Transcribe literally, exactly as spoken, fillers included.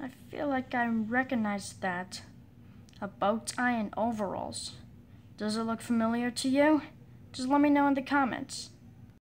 I feel like I recognize that. A bow tie and overalls. Does it look familiar to you? Just let me know in the comments.